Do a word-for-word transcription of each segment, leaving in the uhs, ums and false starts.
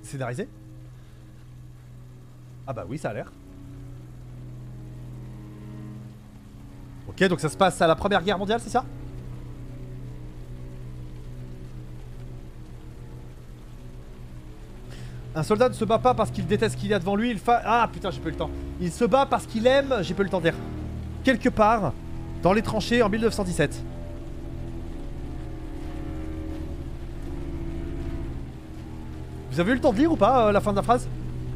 scénarisé? Ah bah oui, ça a l'air. Ok, donc ça se passe à la Première Guerre mondiale, c'est ça? Un soldat ne se bat pas parce qu'il déteste ce qu'il y a devant lui, il fa... Ah putain, j'ai pas eu le temps. Il se bat parce qu'il aime, j'ai pas eu le temps de dire. Quelque part, dans les tranchées en mille neuf cent dix-sept. Vous avez eu le temps de lire ou pas euh, la fin de la phrase?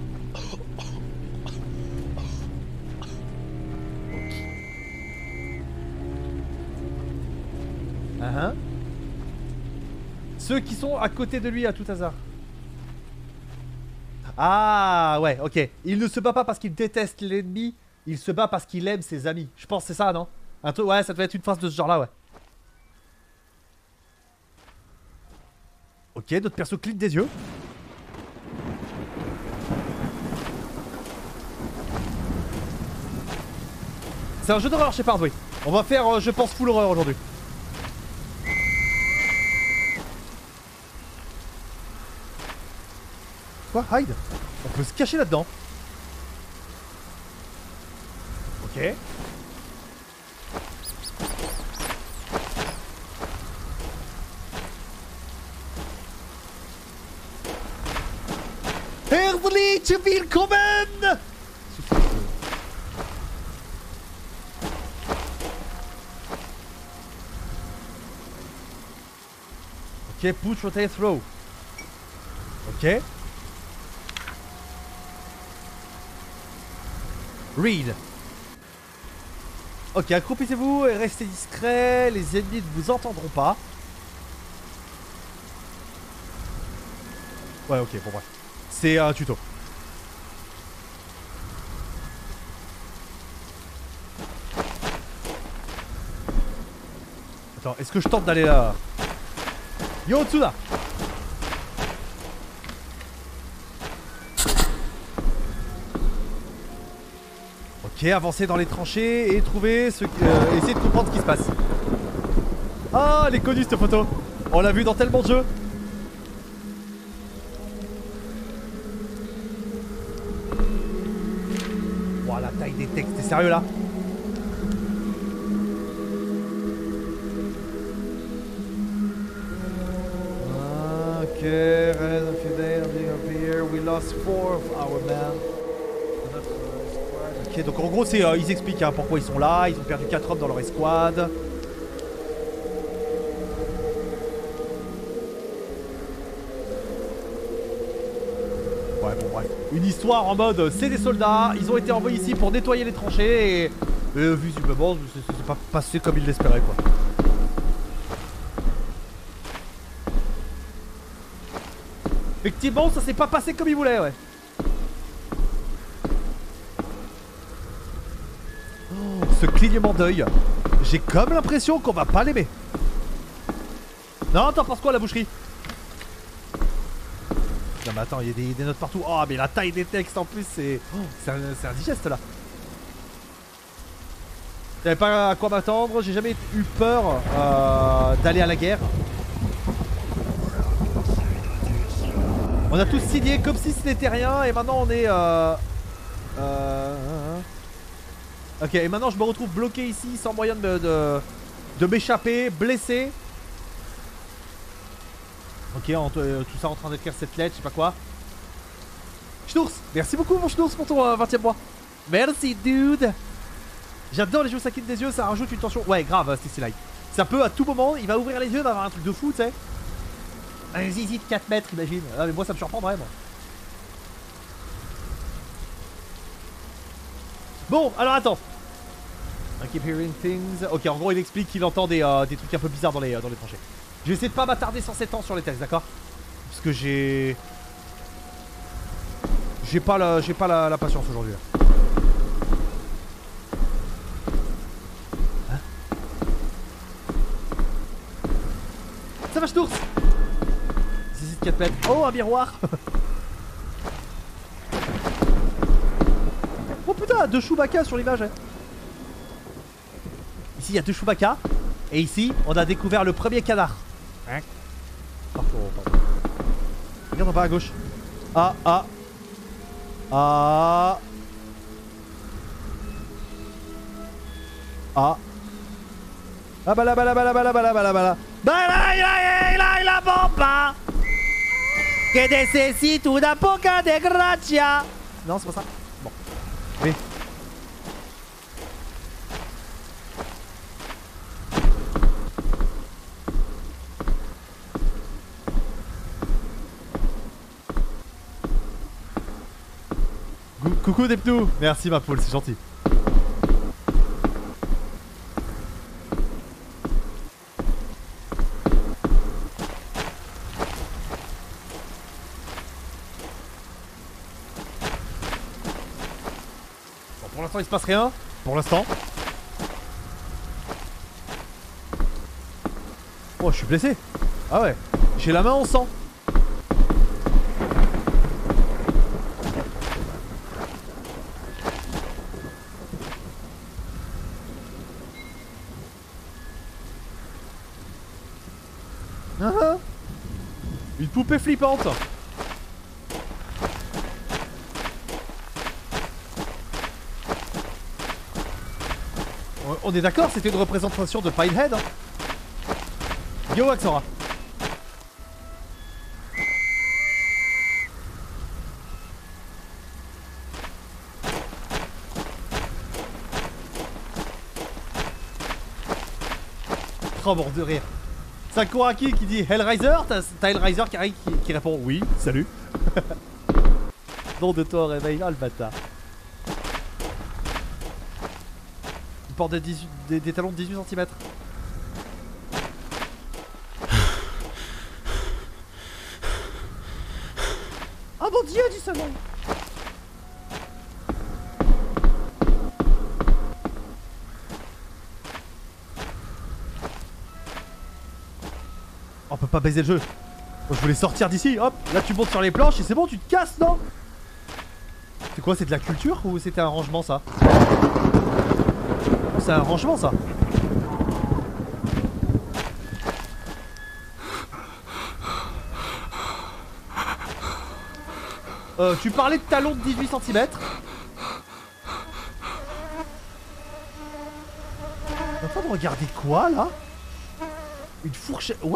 Uh-huh. Ceux qui sont à côté de lui à tout hasard. Ah ouais, ok. Il ne se bat pas parce qu'il déteste l'ennemi, il se bat parce qu'il aime ses amis. Je pense que c'est ça, non? Un truc, ouais, ça devait être une phrase de ce genre là, ouais. Ok, d'autres persos cliquent des yeux. C'est un jeu d'horreur Shepard, oui. On va faire, euh, je pense, full horreur aujourd'hui. Quoi? Hide? On peut se cacher là-dedans. Ok. Herzlich willkommen! Ok, push, rotate, throw. Ok. Read. Ok, accroupissez-vous et restez discret. Les ennemis ne vous entendront pas. Ouais, ok, bon bref. C'est un tuto. Attends, est-ce que je tente d'aller là? Yo, Tsuda! Ok, avancez dans les tranchées et trouver ce qui... Euh, essayez de comprendre ce qui se passe. Ah, elle est connue cette photo. On l'a vu dans tellement de jeux. Oh, la taille des textes, t'es sérieux là? Ok, red of your day, up here. We lost four of our men. Ok, donc en gros, c'est euh, ils expliquent hein, pourquoi ils sont là. Ils ont perdu quatre hommes dans leur escouade. Ouais, bon, bref. Une histoire en mode c'est des soldats. Ils ont été envoyés ici pour nettoyer les tranchées. Et, et visiblement, c'est pas passé comme ils l'espéraient, quoi. Effectivement, ça s'est pas passé comme ils voulaient, ouais. Oh, ce clignement d'œil. J'ai comme l'impression qu'on va pas l'aimer. Non, t'en penses quoi, la boucherie? Non, mais attends, il y a des, des notes partout. Oh, mais la taille des textes en plus, c'est. Oh, c'est indigeste là. Je savais pas à quoi m'attendre. J'ai jamais eu peur euh, d'aller à la guerre. On a tous signé comme si ce n'était rien et maintenant on est euh... Euh... Ok, et maintenant je me retrouve bloqué ici sans moyen de, de, de m'échapper, blessé. Ok, on, euh, tout ça en train d'écrire cette lettre, je sais pas quoi. Schnours, merci beaucoup mon Schnours pour ton euh, vingtième mois. Merci dude. J'adore les jeux ça quitte des yeux, ça rajoute une tension. Ouais grave, Stacy Light. Ça peut à tout moment, il va ouvrir les yeux, d'avoir un truc de fou, tu sais. Un zizi de quatre mètres, imagine. Ah, mais moi, ça me surprendrait, moi. Bon, alors attends. I keep hearing things. Ok, en gros, il explique qu'il entend des, euh, des trucs un peu bizarres dans les, euh, dans les tranchées. Je vais essayer de pas m'attarder sans sept ans sur les textes, d'accord? Parce que j'ai... J'ai pas la, j'ai pas la, la patience aujourd'hui. Hein? Ça va, je tourne. quatre mètres. Oh, un miroir. Oh putain, deux Chewbacca sur l'image. Hein. Ici, il y a deux Chewbacca. Et ici, on a découvert le premier canard. Hein? Pardon, pardon. Regarde en bas à gauche. Ah, ah. Ah. Ah. Ah bah là bah là bah là bah là bah là bah là bah là. Bah là là là la bomba que necesito una poca de gracia. Non, c'est pas ça. Bon. Oui. Coucou des pneus. Merci ma poule, c'est gentil. Bon, pour l'instant il se passe rien. Pour l'instant. Oh, je suis blessé. Ah ouais. J'ai la main en sang. Ah, une poupée flippante. On est d'accord, c'était une représentation de Pinehead. Hein. Yo Axora. Trop mort de rire. Sakuraki qui dit Hellraiser. T'as Hellraiser qui, qui, qui répond oui, salut. Nom de toi, réveille là le bâtard. Il porte des, dix-huit, des, des talons de dix-huit centimètres. Ah mon dieu, dix secondes. On peut pas baiser le jeu. Oh, je voulais sortir d'ici, hop, là tu montes sur les planches et c'est bon, tu te casses, non? C'est quoi, c'est de la culture ou c'était un rangement ça? Oh, c'est un rangement ça. Euh, tu parlais de talons de dix-huit centimètres. T'es en train de regarder quoi là? Une fourchette. What?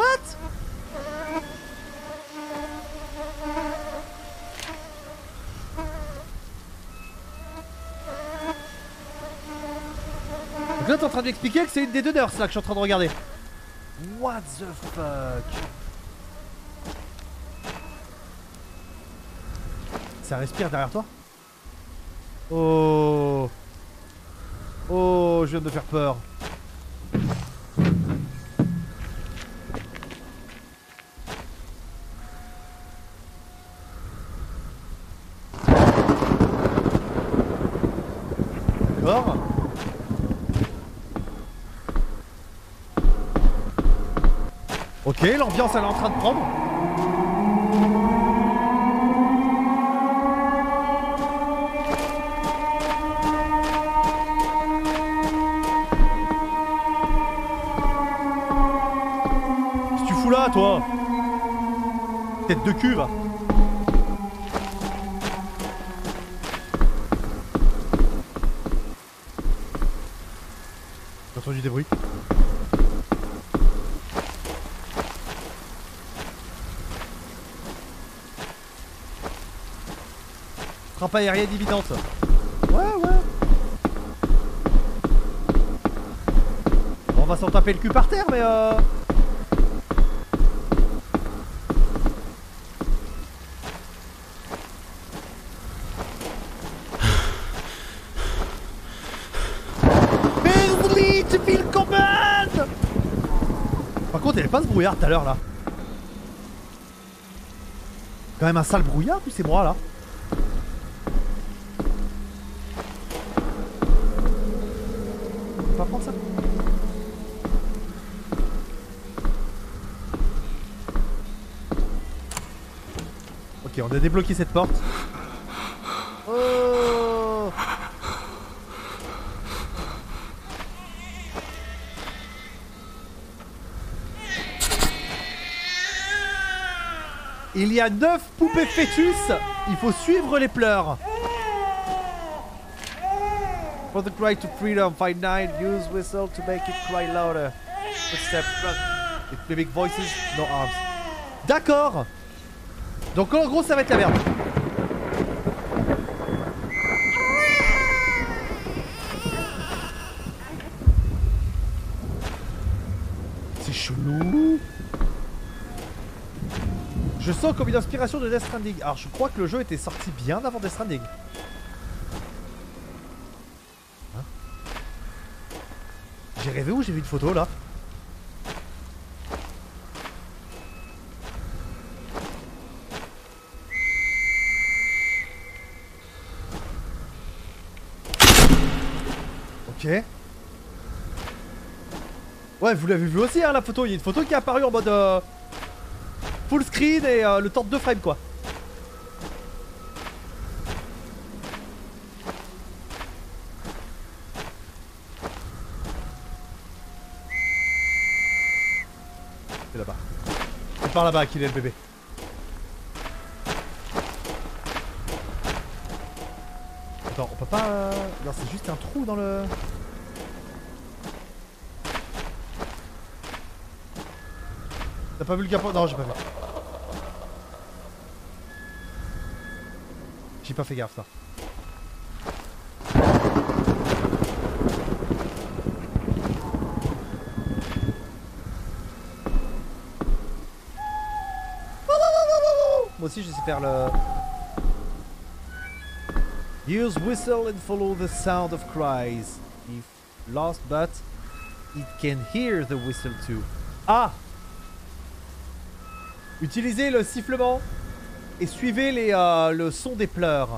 Donc là t'es en train d'expliquer que c'est une des deux nurses là que je suis en train de regarder. What the fuck? Ça respire derrière toi? Oh. Oh, je viens de me faire peur. D'accord. Ok, l'ambiance elle est en train de prendre. Qu'est-ce que tu fous là, toi? Tête de cul, va. J'ai entendu des bruits. Frappe aérienne imminente. Ouais, ouais. Bon, on va s'en taper le cul par terre, mais euh... Merde, tu files commande. Par contre, il n'y avait pas ce brouillard tout à l'heure, là. Quand même un sale brouillard, ou c'est moi, là? On va prendre ça. Ok, on a débloqué cette porte. Oh! Il y a neuf poupées fœtus. Il faut suivre les pleurs. For the cry to freedom, find nine, use whistle to make it cry louder. Footsteps, run. With big voices, no arms. D'accord. Donc en gros ça va être la merde. C'est chelou. Je sens comme une inspiration de Death Stranding. Alors je crois que le jeu était sorti bien avant Death Stranding. Hein? J'ai rêvé où j'ai vu une photo là? Ok. Ouais, vous l'avez vu aussi hein, la photo. Il y a une photo qui est apparue en mode euh, full screen et euh, le temps de deux frames quoi. C'est là-bas. C'est par là-bas qu'il est le bébé. Attends, on peut pas... Euh... Non, c'est juste un trou dans le... T'as pas vu le capot? Non, j'ai pas vu. J'ai pas fait gaffe, ça. Moi aussi, je sais faire le... Use whistle and follow the sound of cries. If lost but it can hear the whistle too. Ah! Utilisez le sifflement et suivez les, euh, le son des pleurs.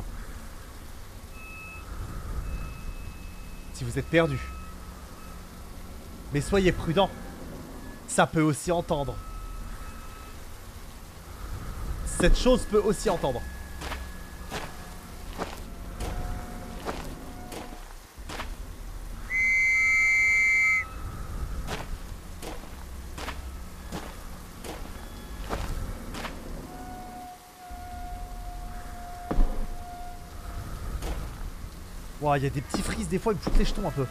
Si vous êtes perdu. Mais soyez prudent. Ça peut aussi entendre. Cette chose peut aussi entendre. Wow, il y a des petits frises des fois, ils me foutent les jetons un peu.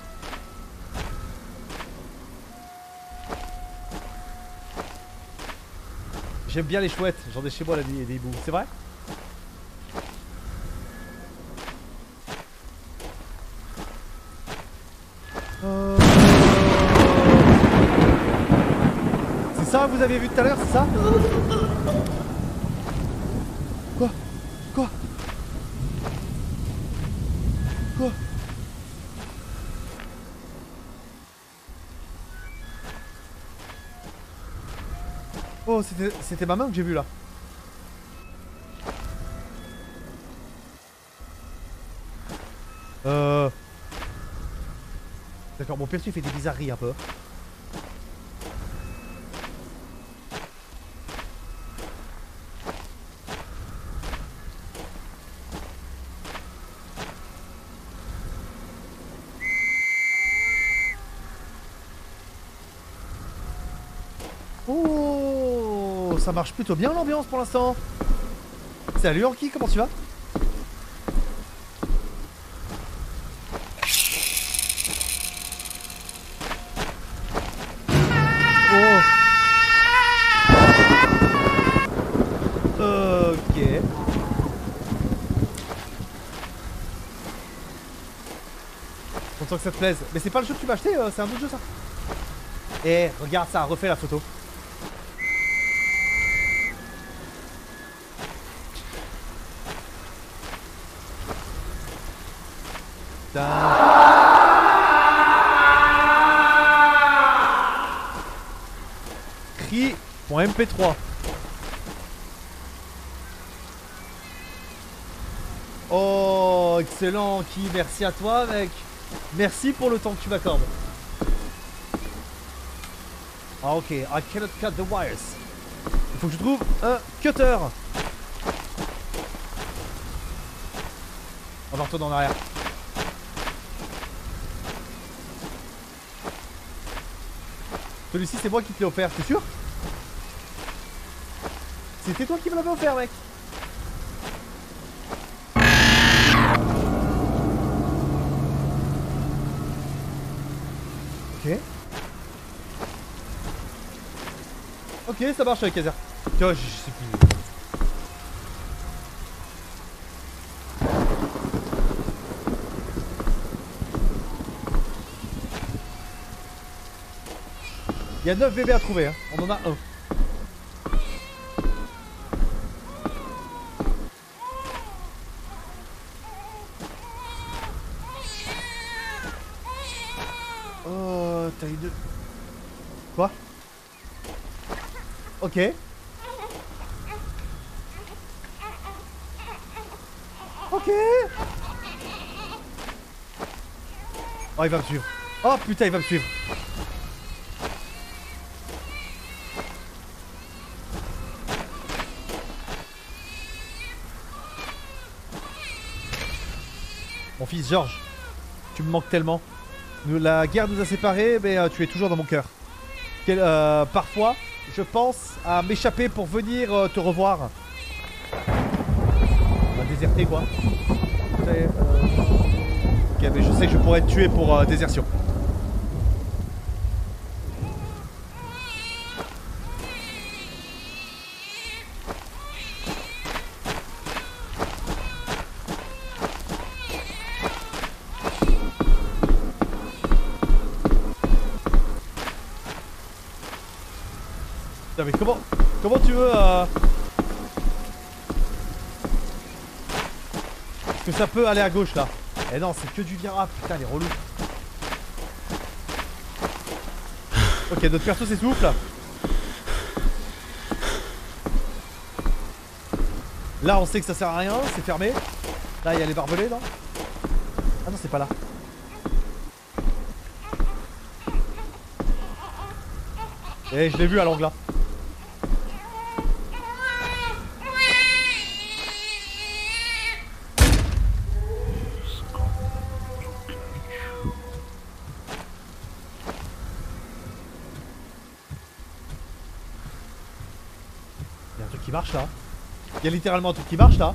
J'aime bien les chouettes, j'en ai chez moi là des, des hiboux, c'est vrai? euh... C'est ça vous avez vu tout à l'heure, c'est ça? Quoi? Quoi? Quoi? Oh, c'était ma main que j'ai vue là. Euh... D'accord, mon perso il fait des bizarreries un peu. Oh, ça marche plutôt bien l'ambiance pour l'instant. Salut Anki, comment tu vas? Oh. Ok. Content que ça te plaise. Mais c'est pas le jeu que tu m'as acheté, euh, c'est un autre jeu ça. Eh, regarde ça, refais la photo. Cri.M P trois. Oh, excellent, Ki. Merci à toi, mec. Merci pour le temps que tu m'accordes. Ah, ok. I cannot cut the wires. Il faut que je trouve un cutter. On va retourner en arrière. Celui-ci, c'est moi qui te l'ai offert, t'es sûr? C'était toi qui me l'avais offert, mec. Ok. Ok, ça marche avec Kazer. Tu vois, je sais plus. Il y a neuf bébés à trouver, hein. On en a un. Oh, t'as eu deux. Quoi? Ok. Ok. Oh, il va me suivre. Oh putain, il va me suivre. Mon fils Georges, tu me manques tellement. Nous, la guerre nous a séparés, mais euh, tu es toujours dans mon cœur. Quel, euh, parfois, je pense à m'échapper pour venir euh, te revoir. On va déserter quoi. Euh... Ok, mais je sais que je pourrais être tué pour euh, désertion. Mais comment, comment tu veux euh... Est-ce que ça peut aller à gauche là? Eh non, c'est que du virage. Ah putain, les relous. Ok, notre perso s'essouffle. Là, on sait que ça sert à rien, c'est fermé. Là, il y a les barbelés, non? Ah non, c'est pas là. Eh, je l'ai vu à l'angle là. Qui marche là. Il y a littéralement un truc qui marche là.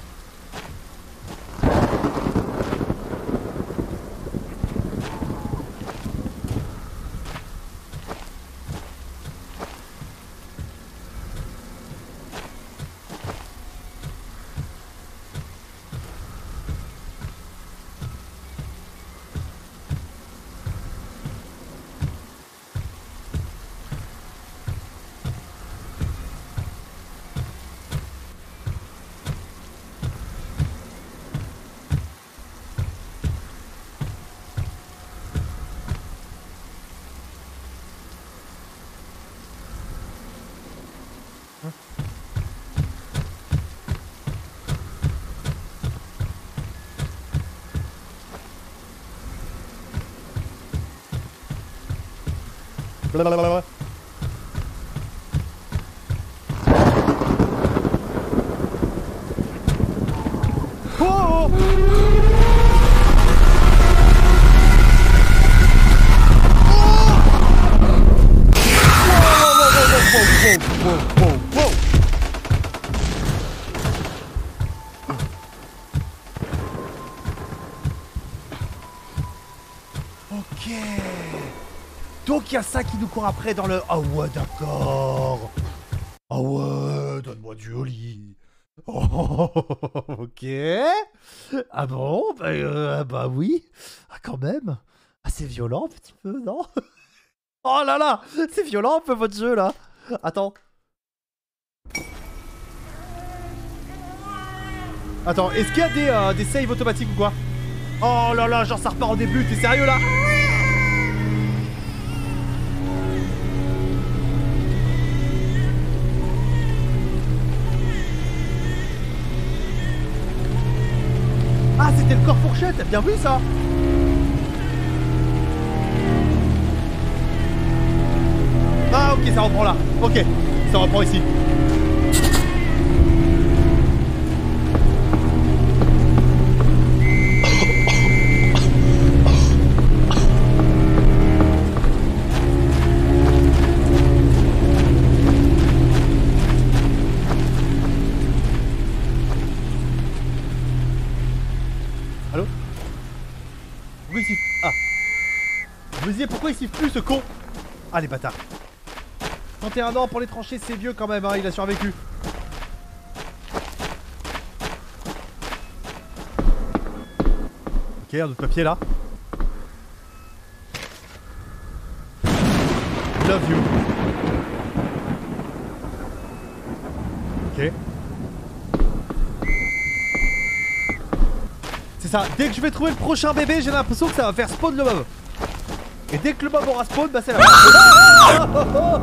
Blablabla. Oh, ok. Donc il y a ça qui nous court après dans le... Ah ouais, d'accord. Ah ouais, donne-moi du Oli. Oh, ok. Ah bon, bah, euh, bah oui. Ah quand même. Ah c'est violent un petit peu, non? Oh là là, c'est violent un peu votre jeu là. Attends. Attends, est-ce qu'il y a des, euh, des saves automatiques ou quoi? Oh là là, genre ça repart au début, t'es sérieux là? Ah, c'était le corps fourchette, t'as bien vu ça? Ah ok, ça reprend là. Ok, ça reprend ici. Je me disais pourquoi il siffle plus ce con. Ah les bâtards. trente et un ans pour les tranchées, c'est vieux quand même, hein, il a survécu. Ok, un autre papier là. Love you. Ok. C'est ça, dès que je vais trouver le prochain bébé, j'ai l'impression que ça va faire spawn le mob. Et dès que le mob aura spawn, bah c'est la fin.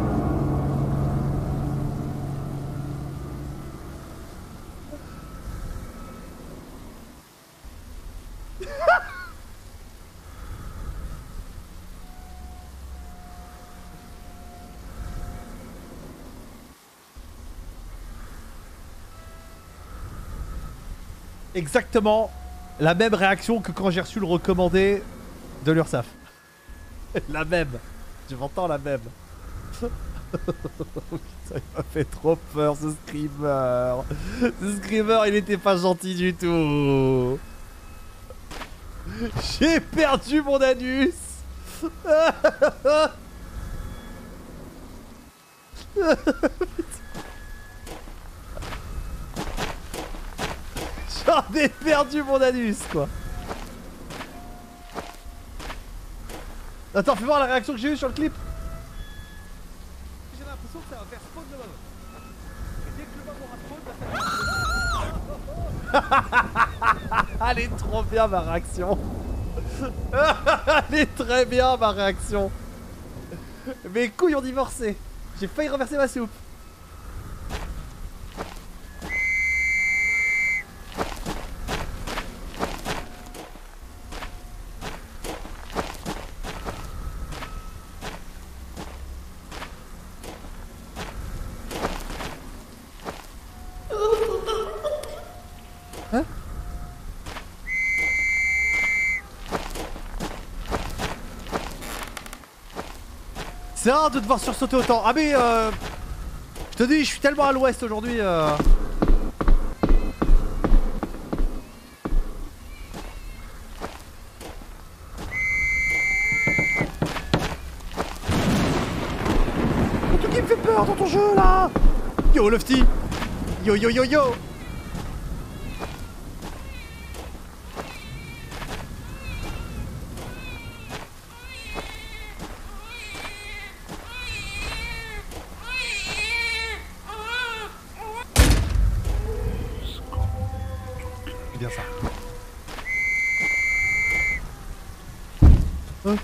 Exactement la même réaction que quand j'ai reçu le recommandé de l'URSSAF. La même. Je m'entends la même. Ça m'a fait trop peur ce screamer. Ce screamer il était pas gentil du tout. J'ai perdu mon anus. J'en ai perdu mon anus quoi. Attends, fais voir la réaction que j'ai eue sur le clip. J'ai l'impression que ça va faire spawn le mob. Et dès que le mob aura spawn, elle est trop bien ma réaction. Elle est très bien ma réaction. Mes couilles ont divorcé. J'ai failli renverser ma soupe. Hein? C'est rare de devoir sursauter autant. Ah mais euh... je te dis, je suis tellement à l'ouest aujourd'hui euh... tout qui me fait peur dans ton jeu là. Yo Lofty. Yo yo yo yo. Bien ça. Hein?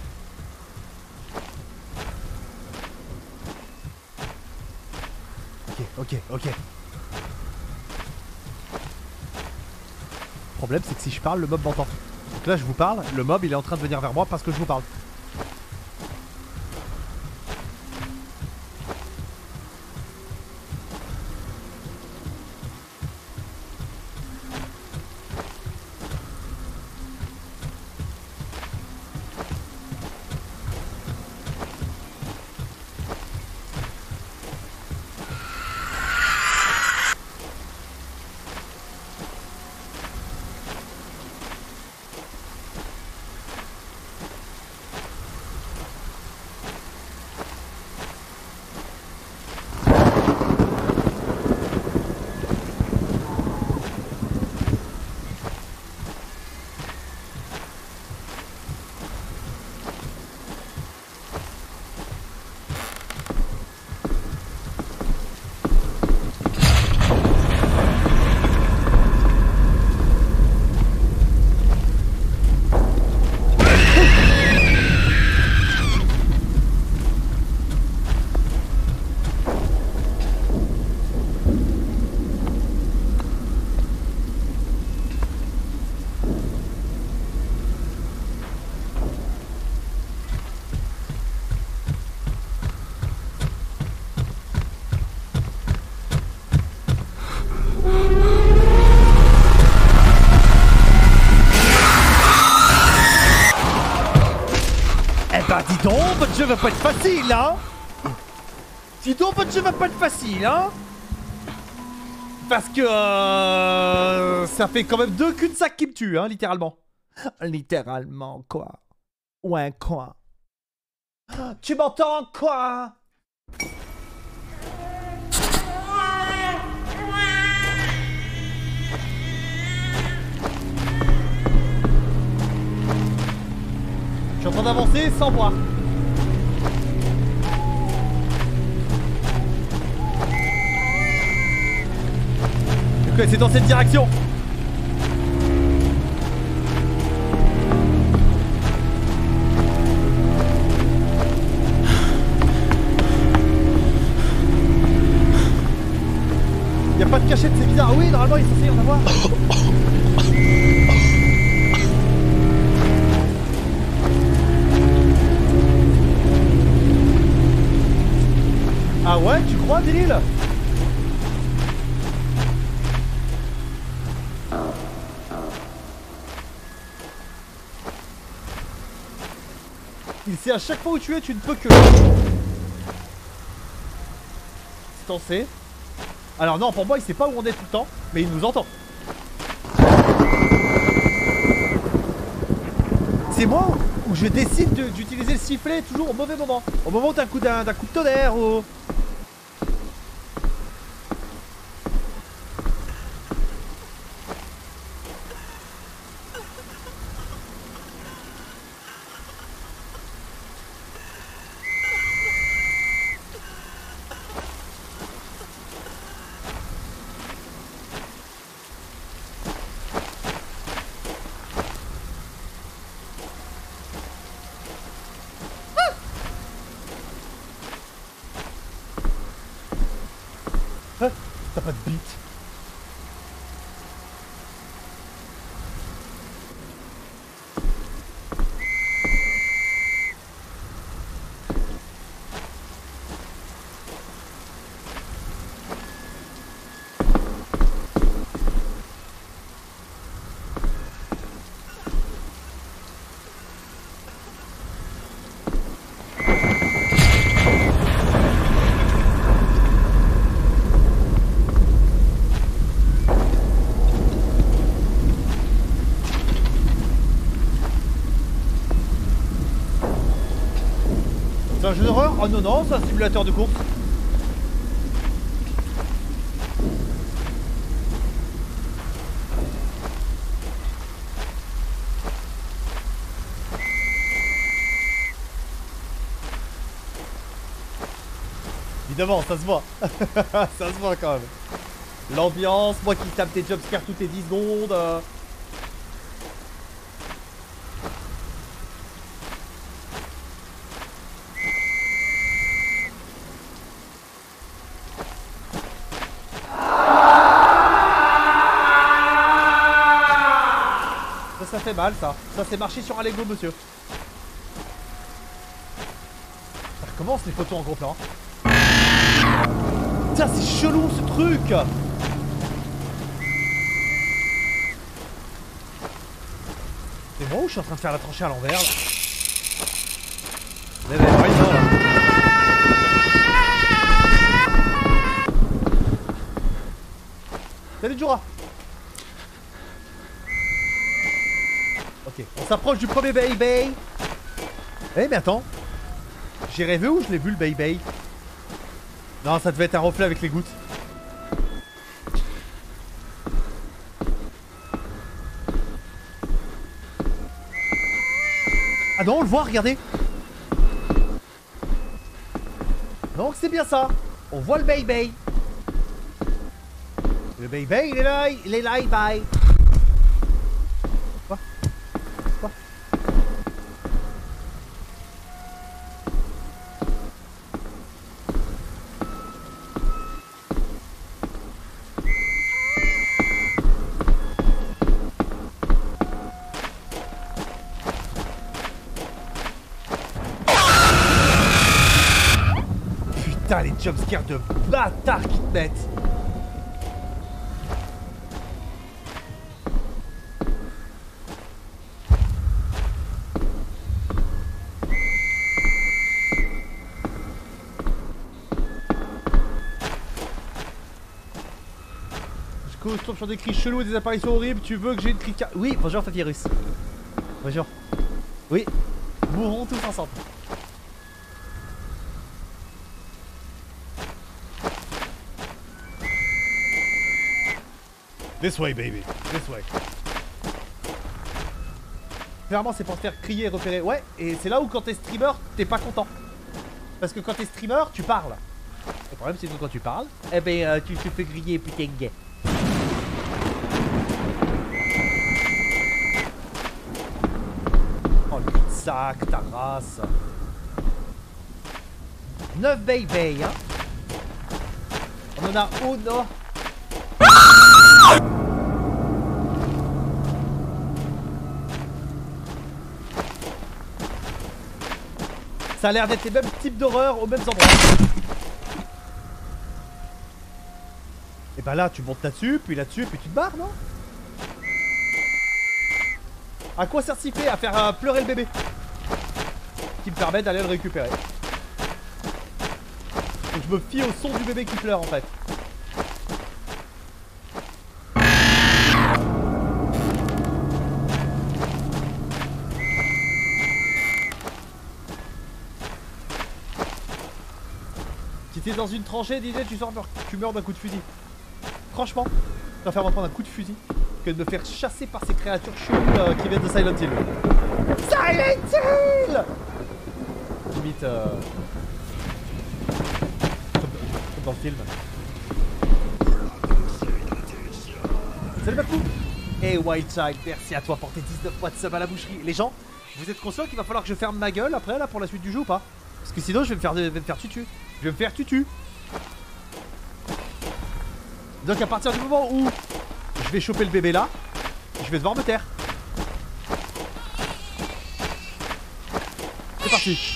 Ok, ok, ok. Le problème c'est que si je parle, le mob m'entend. Donc là je vous parle, le mob il est en train de venir vers moi parce que je vous parle. Bah dis donc, votre jeu va pas être facile, hein. Dis donc, votre jeu va pas être facile, hein. Parce que euh, ça fait quand même deux cul-de-sac qui me tuent, hein, littéralement. Littéralement, quoi. Ouais, quoi. Tu m'entends quoi? Je suis en train d'avancer sans boire. Ok, c'est dans cette direction. Y'a pas de cachette, c'est bizarre. Oui, normalement il est censé y en avoir. Ah ouais, tu crois, Délil? Il sait à chaque fois où tu es, tu ne peux que... C'est tensé. Alors non, pour moi, il sait pas où on est tout le temps, mais il nous entend. C'est moi où je décide d'utiliser le sifflet toujours au mauvais moment. Au moment d'un coup d'un coup de tonnerre ou... Hein? T'as pas de bite. C'est un jeu d'horreur? Oh non, non, c'est un simulateur de course. Évidemment, ça se voit. Ça se voit quand même. L'ambiance, moi qui tape des jumpscares toutes les dix secondes. Euh... Ça fait mal ça. Ça c'est marcher sur un Lego monsieur. Ça recommence les photos en gros plan. Tiens c'est chelou ce truc. C'est moi ou je suis en train de faire la tranchée à l'envers là? Mais mais ouais, non, là. Salut Jura. Ok, on s'approche du premier baby. Eh mais attends. J'ai rêvé ou je l'ai vu le baby? Non, ça devait être un reflet avec les gouttes. Ah non, on le voit, regardez. Donc c'est bien ça. On voit le baby. Le baby, il est là, il est là, il bye. Quoi? Quoi? Putain, les jumpscares de bâtards qui te mettent. Je tombe sur des cris chelous et des apparitions horribles. Tu veux que j'ai une cri... Oui, bonjour Papyrus. Bonjour. Oui. Mourons tous ensemble. This way, baby. This way. Clairement, c'est pour te faire crier et repérer. Ouais, et c'est là où quand t'es streamer, t'es pas content. Parce que quand t'es streamer, tu parles. Le problème, c'est que quand tu parles, eh ben, euh, tu te fais griller, putain gay. Oh, le cul-de-sac, ta race. neuf baby, hein. On en a Ono. Ça a l'air d'être les mêmes types d'horreurs aux mêmes endroits. Et bah là, tu montes là-dessus, puis là-dessus, puis tu te barres, non? À quoi sert ce fait? À faire euh, pleurer le bébé. Qui me permet d'aller le récupérer. Donc je me fie au son du bébé qui pleure en fait. Si t'es dans une tranchée, D J, tu, sors, tu meurs d'un coup de fusil. Franchement, je préfère me prendre un coup de fusil que de me faire chasser par ces créatures cheloues euh, qui viennent de Silent Hill. Silent Hill! Limite euh... comme dans le film. Salut Bakou! Hey Wild Child, merci à toi pour tes dix-neuf mois de sub à la boucherie. Les gens, vous êtes conscients qu'il va falloir que je ferme ma gueule après là pour la suite du jeu ou pas? Parce que sinon je vais me faire, je vais me faire tutu. Je vais me faire tutu. Donc à partir du moment où je vais choper le bébé là, je vais devoir me taire. C'est parti.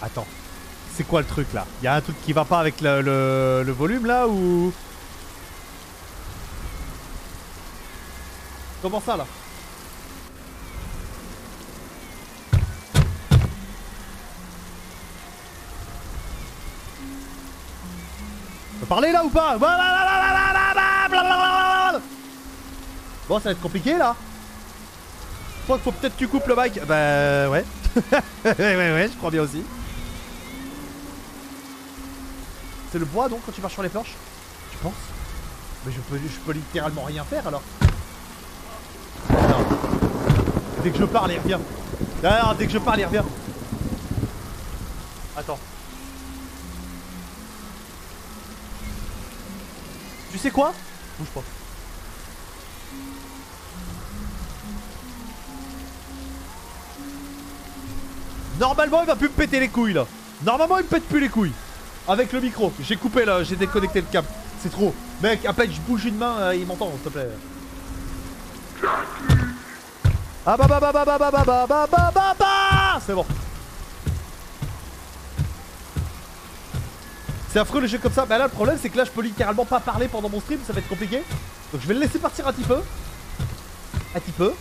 Attends. C'est quoi le truc là? Il y a un truc qui va pas avec le, le, le volume là ou... Comment ça là? On peut parler là ou pas? Bon, ça va être compliqué là. Je crois qu'il faut peut-être que tu coupes le mic. Bah ouais. ouais, ouais, ouais, je crois bien aussi. C'est le bois donc quand tu marches sur les planches? Tu penses? Mais je peux, je peux littéralement rien faire alors. Non. Dès que je parle, il revient. Non, dès que je parle, il revient. Attends. Tu sais quoi? Bouge pas. Normalement, il va plus me péter les couilles là. Normalement, il me pète plus les couilles. Avec le micro. J'ai coupé là, j'ai déconnecté le câble. C'est trop. Mec, à peine je bouge une main, euh, il m'entend, s'il te plaît. Ah bah bah bah bah bah bah bah bah bah bah bah bah. C'est bon. C'est affreux les jeux comme ça. Bah là, le problème, c'est que là, je peux littéralement pas parler pendant mon stream. Ça va être compliqué. Donc, je vais le laisser partir un petit peu. Un petit peu.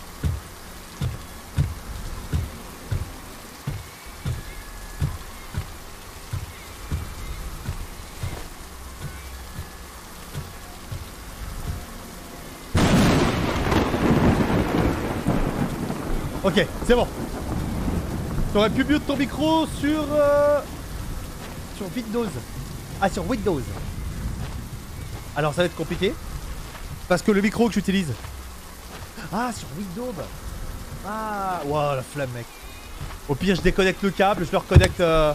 Ok, c'est bon. T'aurais pu mute ton micro sur... Euh... Sur Windows. Ah, sur Windows. Alors, ça va être compliqué. Parce que le micro que j'utilise... Ah, sur Windows. Ah, wow, la flamme, mec. Au pire, je déconnecte le câble, je le reconnecte... Euh...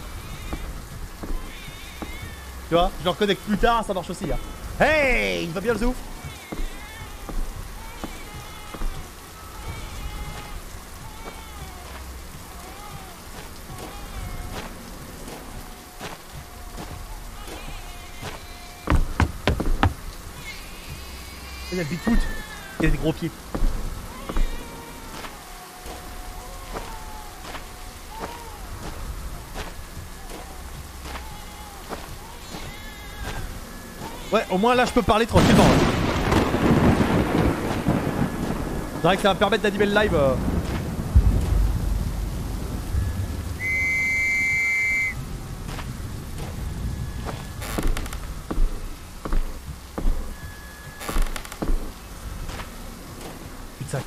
Tu vois, je le reconnecte plus tard, ça marche aussi. Hein. Hey, il va bien le zouf. Il y a le Bigfoot. Il y a des gros pieds. Ouais, au moins là je peux parler tranquillement. C'est vrai que ça va me permettre d'animer le live. Euh... Sac.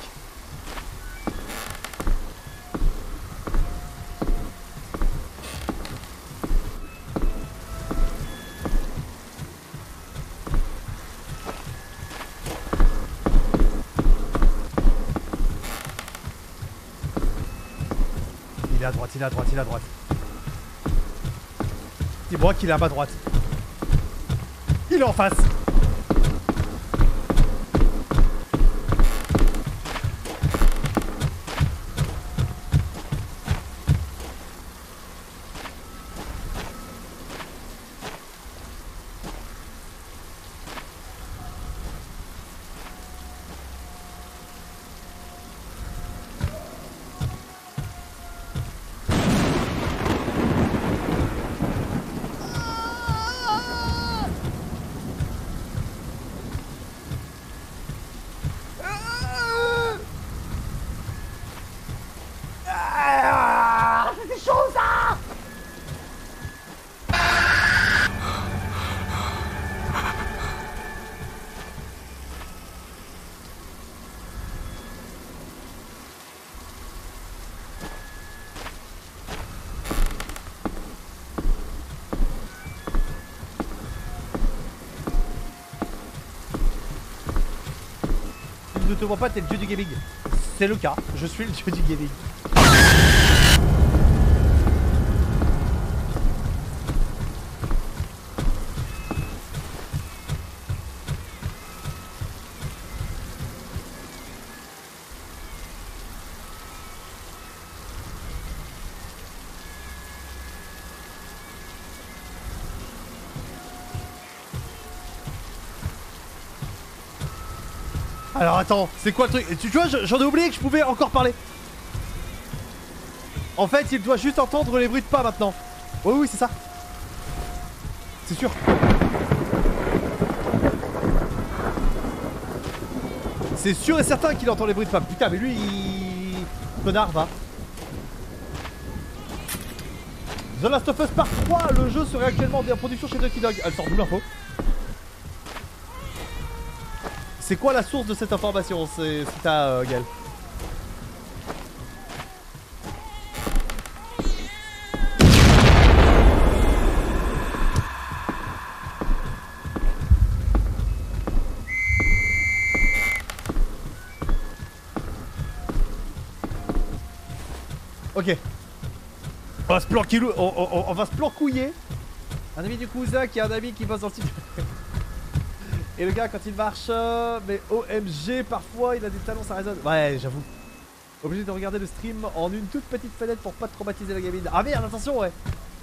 Il est à droite, il est à droite, il est à droite. Dis-moi qu'il est à ma droite. Il est en face. Ne te vois pas, t'es le dieu du gaming. C'est le cas, je suis le dieu du gaming. Alors attends, c'est quoi le truc? Tu, tu vois, j'en ai oublié que je pouvais encore parler. En fait, il doit juste entendre les bruits de pas maintenant. Oui, oui, c'est ça. C'est sûr. C'est sûr et certain qu'il entend les bruits de pas. Putain, mais lui, il... Connard, va. The Last of Us Part trois, le jeu serait actuellement en production chez Naughty Dog. Elle sort d'où l'info? C'est quoi la source de cette information? C'est ta euh, Gaël. Ok. On va se planquer, on, on, on va se plancouiller. Un ami du cousin qui a un ami qui bosse dans le site. Et le gars quand il marche, euh, mais O M G, parfois il a des talons, ça résonne. Ouais, j'avoue. Obligé de regarder le stream en une toute petite fenêtre pour pas traumatiser la gamine. Ah merde, attention, ouais.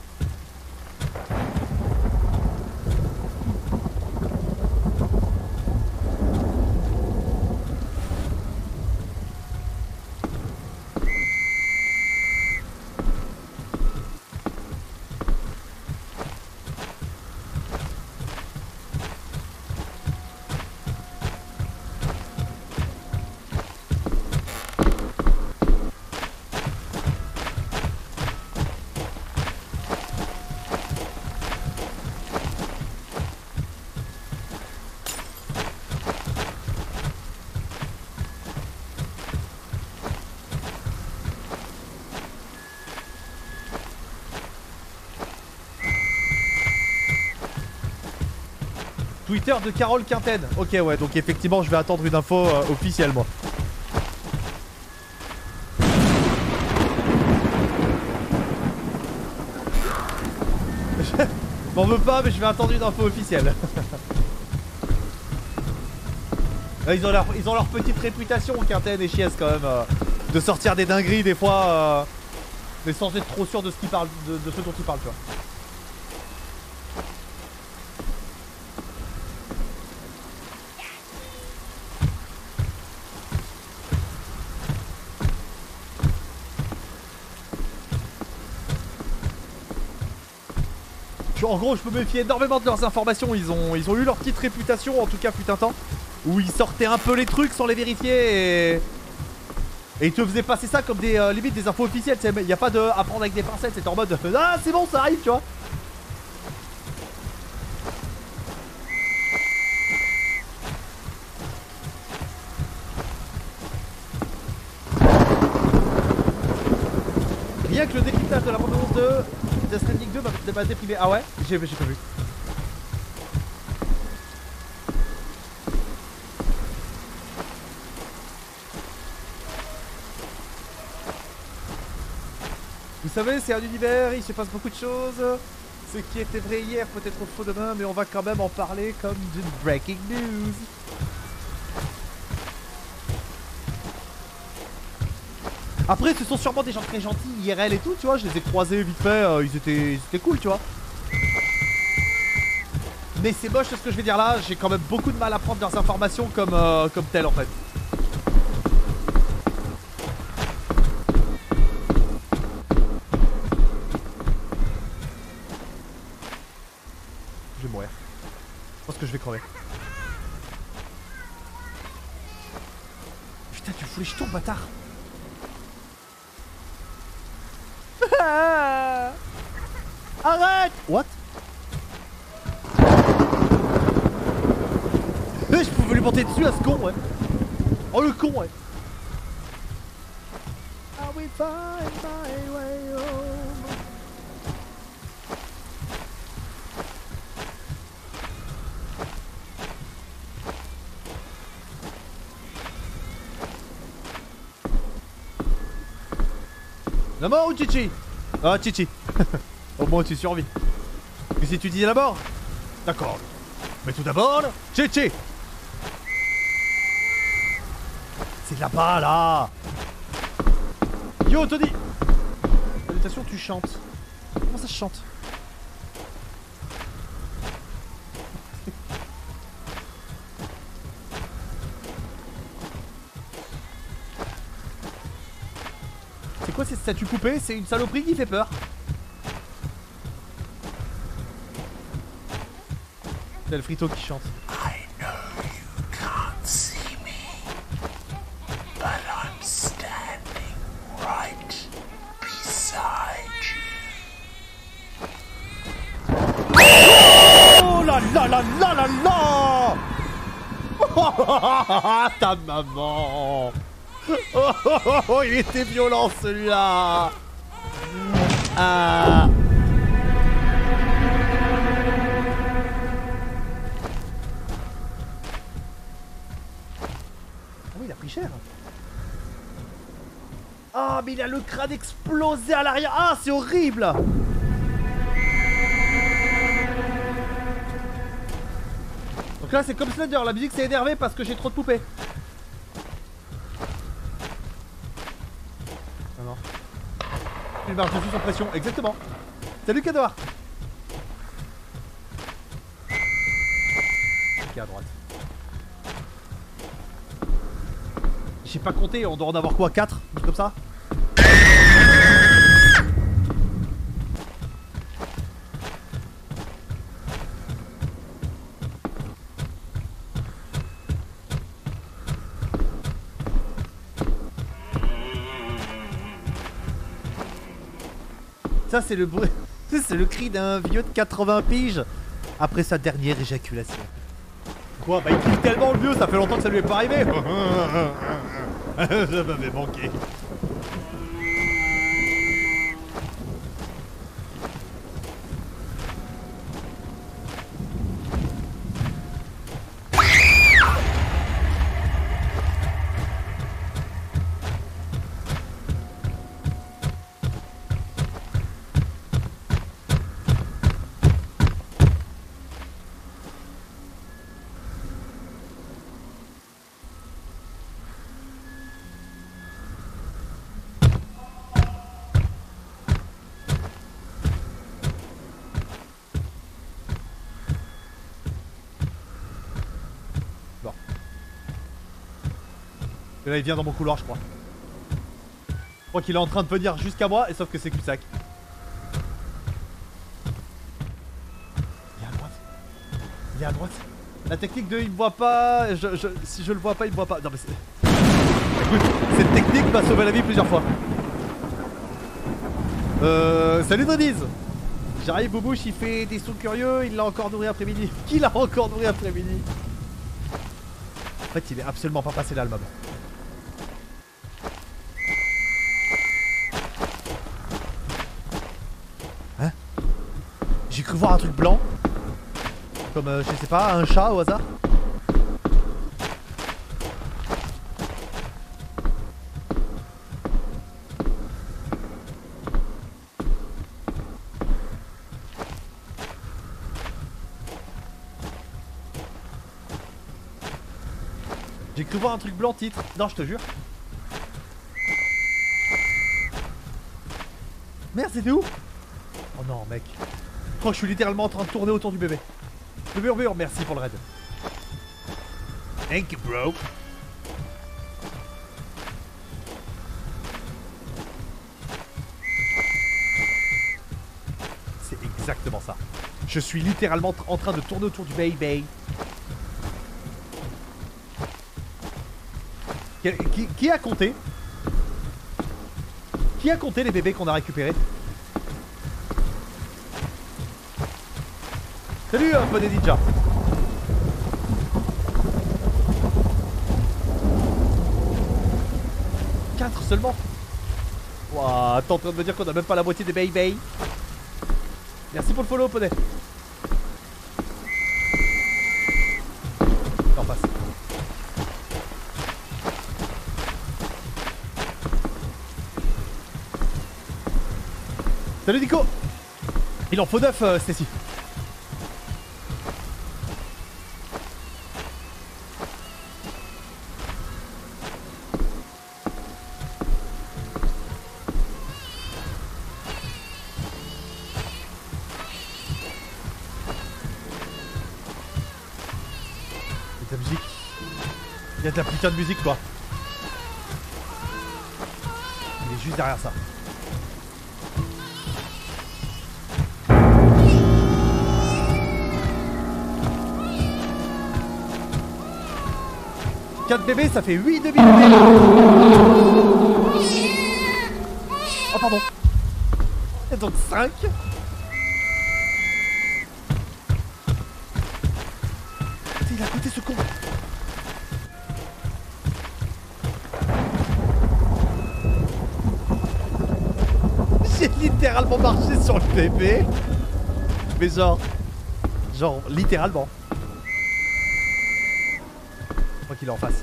Twitter de Carole Quinten. Ok, ouais, donc effectivement, je vais attendre une info euh, officielle, moi. M'en veux pas, mais je vais attendre une info officielle. Ils ont, leur, ils ont leur petite réputation, Quinten et Chies, quand même, euh, de sortir des dingueries des fois, euh, mais sans être trop sûr de ce, qu'ils parlent, de, de ce dont ils parlent, tu vois. En gros, je peux me méfier énormément de leurs informations. Ils ont, ils ont eu leur petite réputation, en tout cas, fut un temps, où ils sortaient un peu les trucs sans les vérifier et, et ils te faisaient passer ça comme des euh, limite des infos officielles. Il n'y a pas de à prendre avec des pincettes. C'était en mode ah, c'est bon, ça arrive, tu vois. Rien que le décryptage de la bande-annonce de Death Stranding deux m'a déprimé. Ah ouais? J'ai pas vu. Vous savez, c'est un univers, il se passe beaucoup de choses. Ce qui était vrai hier peut être faux demain, mais on va quand même en parler comme d'une breaking news. Après, ce sont sûrement des gens très gentils, I R L et tout, tu vois. Je les ai croisés vite fait, euh, ils, étaient, ils étaient cool, tu vois. Mais c'est moche ce que je vais dire là, j'ai quand même beaucoup de mal à prendre leurs informations comme, euh, comme telles en fait. Je vais mourir. Je pense que je vais crever. Putain, tu fous les jetons, bâtard. Arrête. What? Je pouvais lui monter dessus à ce con, ouais. Oh le con, ouais. I will find my way home. La mort ou Chichi? Ah, Chichi. Au moins tu survis. Mais si tu dis la mort? D'accord. Mais tout d'abord, Chichi. C'est là-bas, là. Yo, Tony. Salutations, tu chantes. Comment ça se chante? C'est quoi ces statues coupées? C'est une saloperie qui fait peur. C'est le frito qui chante. I know you can't see me, but I'm standing right beside you. Oh là là là là là là. Oh, ta maman. Oh, oh, oh, oh, il était violent celui-là. Ah. Oh, il a pris cher. Ah, mais il a le crâne explosé à l'arrière. Ah, c'est horrible. Donc là, c'est comme Slender. La musique s'est énervée parce que j'ai trop de poupées. Non, non. Il marche dessus sans pression. Exactement. Salut, Kador. Ok, à droite. J'ai pas compté, on doit en avoir quoi, quatre? Comme ça? Ça c'est le bruit. C'est le cri d'un vieux de quatre-vingts piges après sa dernière éjaculation. Quoi? Bah il crie tellement le vieux, ça fait longtemps que ça lui est pas arrivé. Ça m'avait manqué. Et là il vient dans mon couloir je crois. Je crois qu'il est en train de venir jusqu'à moi et sauf que c'est cul-de-sac. Il est à droite. Il est à droite. La technique de il me voit pas, je, je, si je le vois pas il me voit pas. Non mais c'est... Écoute, cette technique m'a sauvé la vie plusieurs fois. Euh... Salut Denise. J'arrive, Boubouche il fait des sons curieux, il l'a encore nourri après-midi. Qui l'a encore nourri après-midi? En fait il est absolument pas passé là le moment. J'ai cru voir un truc blanc. Comme, euh, je sais pas, un chat au hasard. J'ai cru voir un truc blanc titre. Non, je te jure. Merde, c'était où? Oh non, mec. Je crois que je suis littéralement en train de tourner autour du bébé. Le murmure, merci pour le raid. Thank you, bro. C'est exactement ça. Je suis littéralement en train de tourner autour du bébé. Qui, qui, qui a compté? Qui a compté les bébés qu'on a récupérés? Salut un peu des ninjas. quatre seulement. Ouah, t'es en train de me dire qu'on a même pas la moitié des baby. Merci pour le follow, poney. En passe. Salut Nico. Il en faut neuf, euh, Stacy. Il y a de la putain de musique quoi. Il est juste derrière ça. quatre bébés, ça fait huit demi-bébés. Oh pardon. Et donc cinq. Il est à côté ce con. J'ai littéralement marché sur le bébé. Mais genre... Genre littéralement. Je crois qu'il est en face.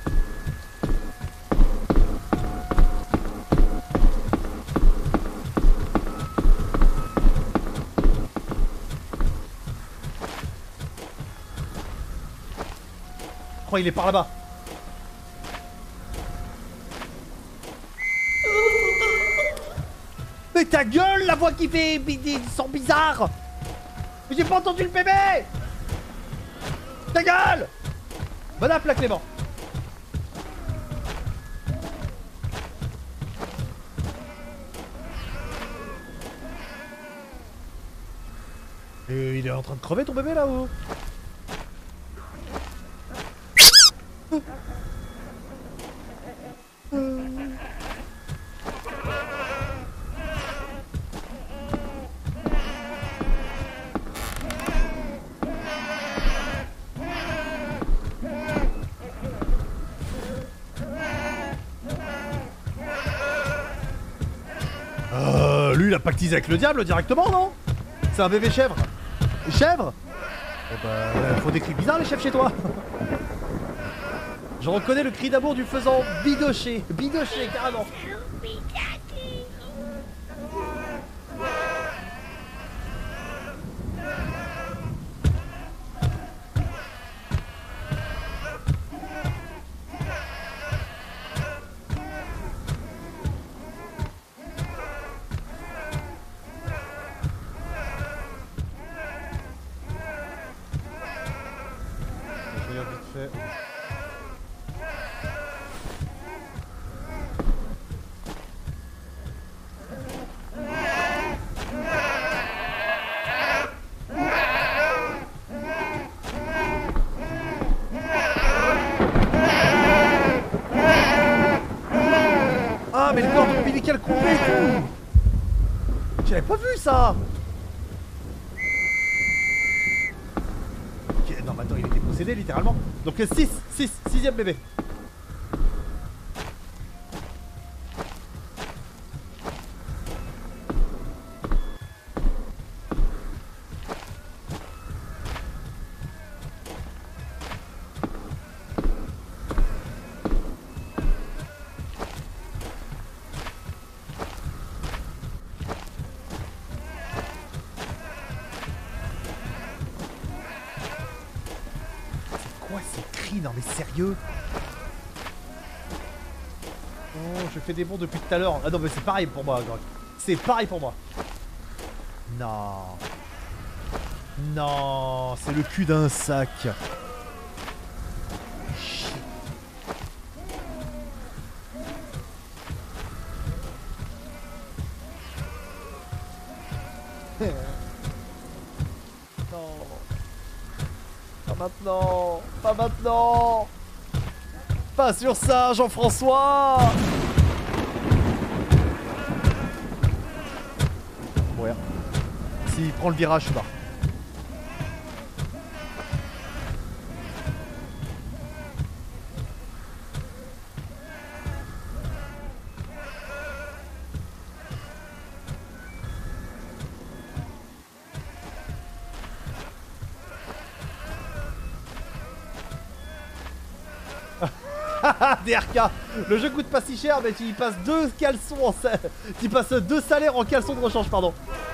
Je crois qu'il est par là-bas. Mais ta gueule, la voix qui fait des sons bizarres. Mais j'ai pas entendu le bébé. Ta gueule. Bon app là, Clément. Et il est en train de crever ton bébé là-haut. Euh, lui il a pactisé avec le diable directement, non? C'est un bébé chèvre. Chèvre? Eh bah, faut des cris bizarres les chèvres chez toi. Je reconnais le cri d'amour du faisan bidoché. Bidoché, carrément. Je regarde vite fait. Ah mais le cordon ombilical coupé. J'avais pas vu ça. Ok, non mais attends, il était possédé littéralement. Donc six, six, sixième bébé. Quoi ces cris? Non mais sérieux? Oh, je fais des bons depuis tout à l'heure. Ah non mais c'est pareil pour moi, Grog. C'est pareil pour moi. Non. Non, c'est le cul d'un sac. Shit. Non. Pas maintenant. Pas maintenant. Pas sur ça, Jean-François. Ouais. S'il prend le virage, je suis là. D R K, le jeu coûte pas si cher, mais tu y passes deux caleçons en sa... tu passes deux salaires en caleçons de rechange, pardon.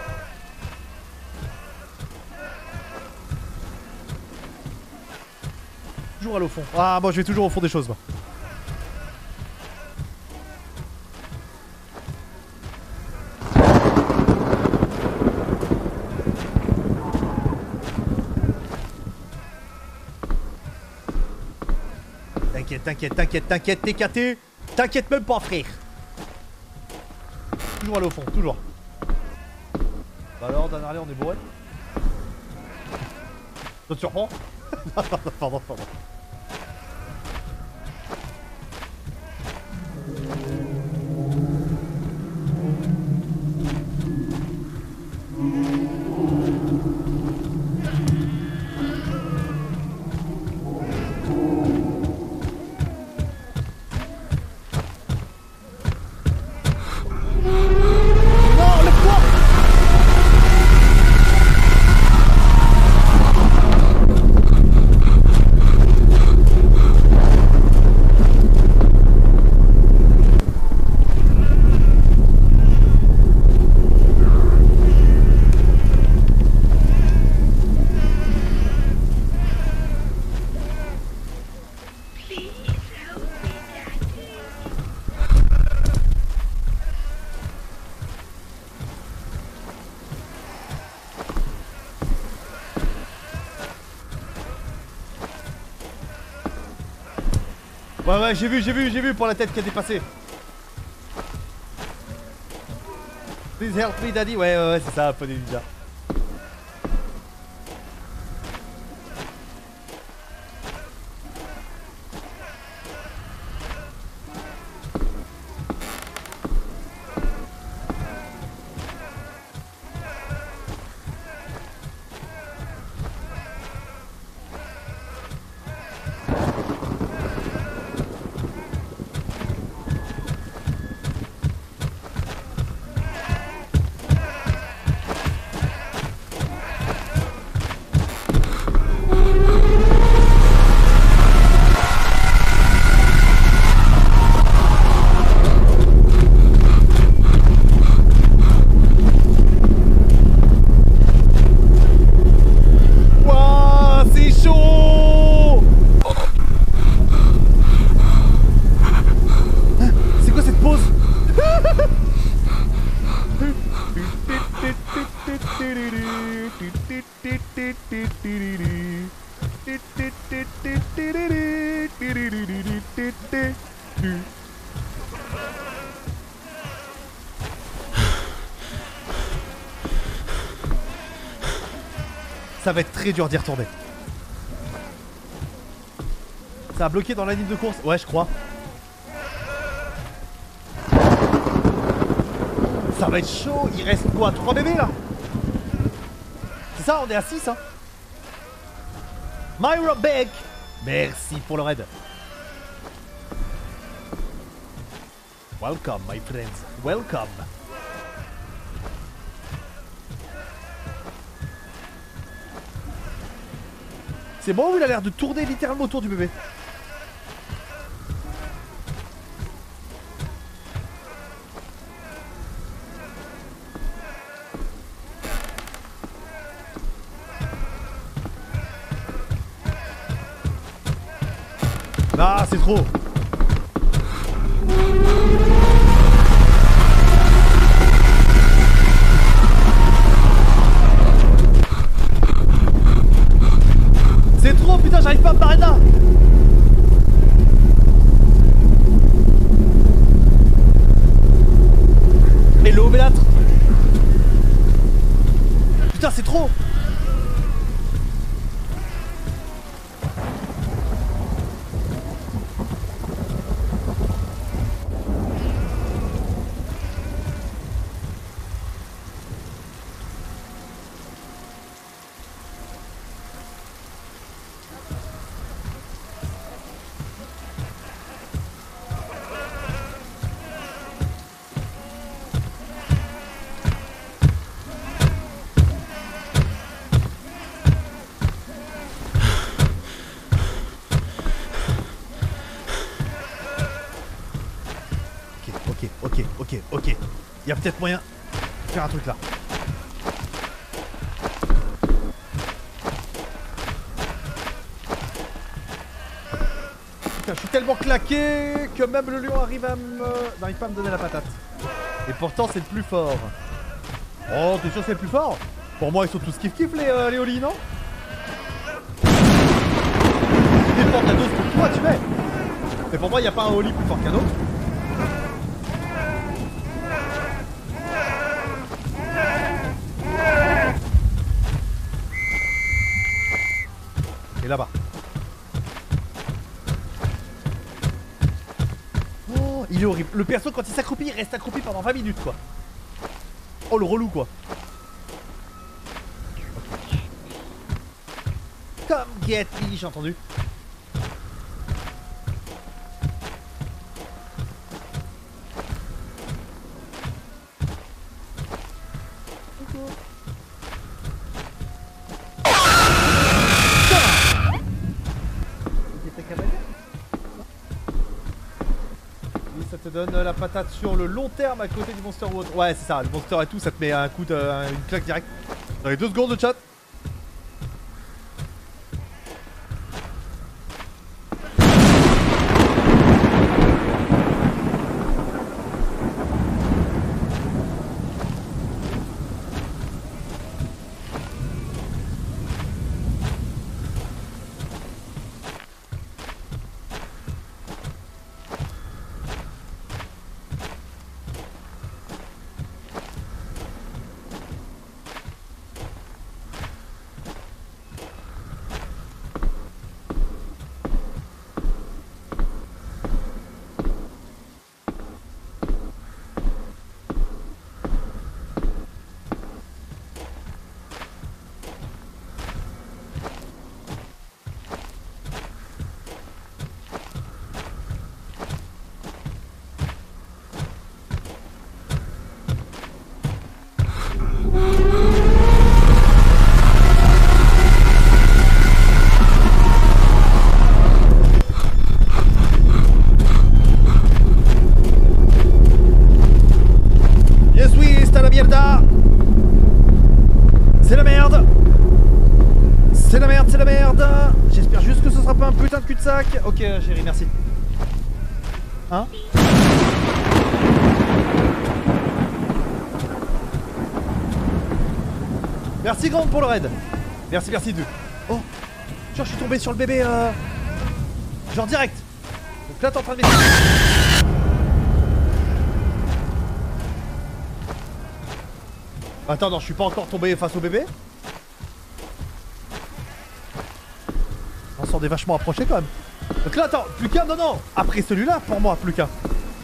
Toujours aller au fond. Ah, moi je vais toujours au fond des choses, moi. T'inquiète, t'inquiète, t'inquiète, t'inquiète, t'es caté. T'inquiète même pas, frère. toujours aller au fond, toujours. Bah alors, Dan Harley, on est bourré. Ça te surprend? Non, non, pardon, pardon. Ouais ouais j'ai vu, j'ai vu, j'ai vu pour la tête qui a dépassé. Please help me daddy. Ouais ouais, ouais c'est ça, Poney Ninja. Ça va être très dur d'y retourner. Ça a bloqué dans la ligne de course. Ouais, je crois. Ça va être chaud. Il reste quoi, trois bébés là? C'est ça, on est à six hein. Myra Beck. Merci pour le raid. Welcome my friends. Welcome. C'est bon ou il a l'air de tourner littéralement autour du bébé? Ah, c'est trop. C'est trop, putain, j'arrive pas à me barrer de là. Et le obélâtre. Putain, c'est trop. Ok, ok, ok. Il y a peut-être moyen de faire un truc là. Putain, je suis tellement claqué que même le lion arrive à me... n'arrive pas à me donner la patate. Et pourtant c'est le plus fort. Oh, t'es sûr que c'est le plus fort? Pour moi ils sont tous kiff kiff les, euh, les Oli, non? Dépend de la dose que toi tu mets. Mais pour moi il n'y a pas un Oli plus fort qu'un autre. Et là-bas. Oh, il est horrible. Le perso, quand il s'accroupit, il reste accroupi pendant vingt minutes, quoi. Oh, le relou, quoi. Come get me, j'ai entendu. Ça te donne la patate sur le long terme à côté du monster ou autre. Ouais, c'est ça, le monster et tout, ça te met un coup de. Une claque direct. Dans les deux secondes de chat. C'est la merde. C'est la merde, c'est la merde. J'espère juste que ce sera pas un putain de cul-de-sac. Ok, chérie, merci. Hein? Merci grande pour le raid. Merci, merci deux. Oh, genre je suis tombé sur le bébé euh... genre direct. Donc là t'es en train de m'aider. Attends, non, je suis pas encore tombé face au bébé. On s'en est vachement approché quand même. Donc là, attends, plus qu'un, non, non. Après celui-là, pour moi, plus qu'un.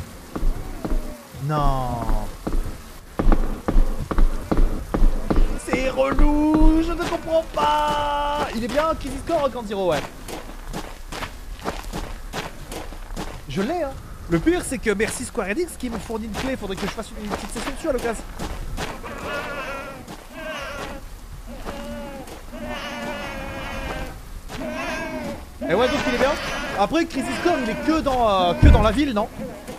Non. C'est relou, je ne comprends pas. Il est bien, Crisis Core, Grand Zero, ouais. Je l'ai, hein. Le pire, c'est que merci Square Enix qui me fournit une clé. Faudrait que je fasse une, une petite session dessus à l'occasion. Et ouais, donc il est bien. Après, Crisis Core, il est que dans, euh, que dans la ville, non?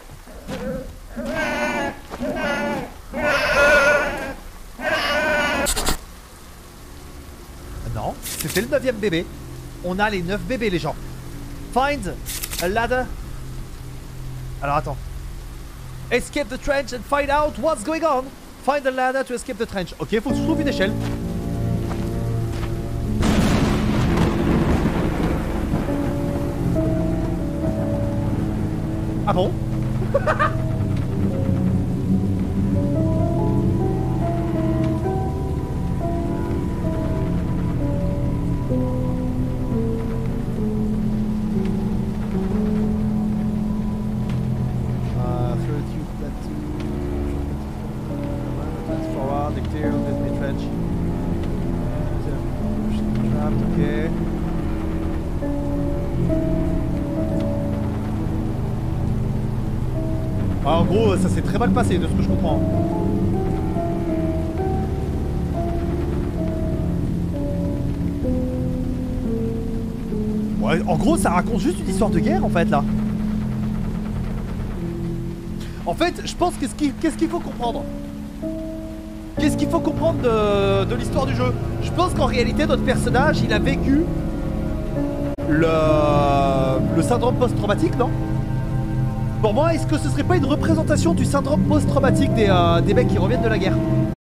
Non, c'était le neuvième bébé. On a les neuf bébés, les gens. Find a ladder. Alors attends. Escape the trench and find out what's going on. Find a ladder to escape the trench. Ok, faut que je trouve une échelle. Ah bon? En gros, ça s'est très mal passé de ce que je comprends. Ouais, en gros, ça raconte juste une histoire de guerre en fait là. En fait, je pense qu'est-ce qu'il qu'est-ce qu'il faut comprendre. Qu'est-ce qu'il faut comprendre de, de l'histoire du jeu? Je pense qu'en réalité, notre personnage, il a vécu le, le syndrome post-traumatique, non? Pour moi, est-ce que ce serait pas une représentation du syndrome post-traumatique des, euh, des mecs qui reviennent de la guerre?